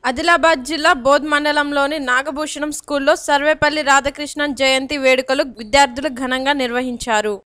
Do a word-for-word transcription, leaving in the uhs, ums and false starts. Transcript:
ఆదిలాబాద్ జిల్లా బోధ్ మండలంలోని నాగభూషణం స్కూల్లో సర్వేపల్లి రాధాకృష్ణన్ జయంతి వేడుకలు విద్యార్థులు ఘనంగా నిర్వహించారు.